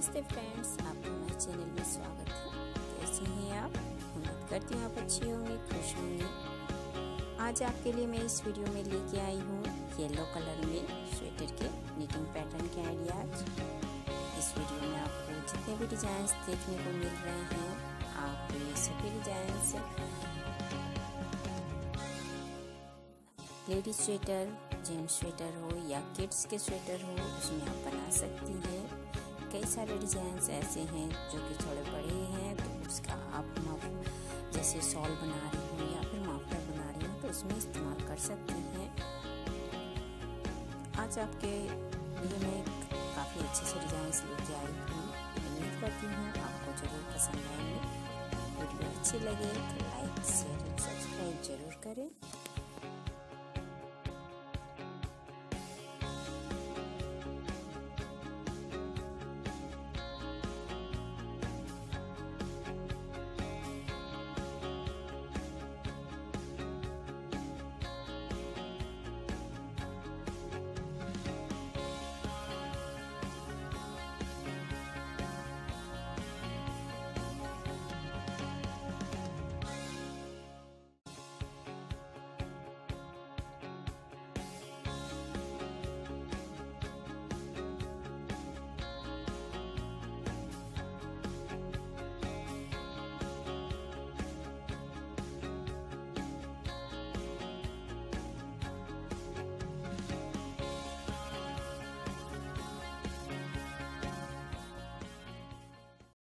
नमस्ते फ्रेंड्स, आपका हमारे चैनल में स्वागत है। कैसे हैं आप? उम्मीद करती हूँ आप अच्छी होंगे, खुश होंगे। आज आपके लिए मैं इस वीडियो में लेके आई हूँ येलो कलर में स्वेटर के निटिंग पैटर्न के आइडियाज। इस वीडियो में आपको जितने भी डिजाइन देखने को मिल रहे हैं, आपको ये सभी design ladies sweater, gents sweater हो या किड्स के स्वेटर हो, उसमें आप बना सकती हैं। कई सारे डिजाइन ऐसे हैं जो कि थोड़े बड़े हैं, तो उसका आप जैसे शॉल बना रही हो या फिर मफलर बना रही हो तो उसमें इस्तेमाल कर सकती हैं। आज आपके लिए मैं काफ़ी अच्छे से डिजाइन लेके आई हूँ। उम्मीद करती हूँ आपको जरूर पसंद आएंगे। वीडियो अच्छी लगे तो लाइक, शेयर और सब्सक्राइब जरूर करें।